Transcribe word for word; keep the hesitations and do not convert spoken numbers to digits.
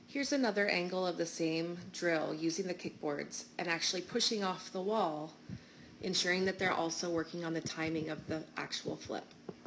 Here's another angle of the same drill using the kickboards and actually pushing off the wall, ensuring that they're also working on the timing of the actual flip.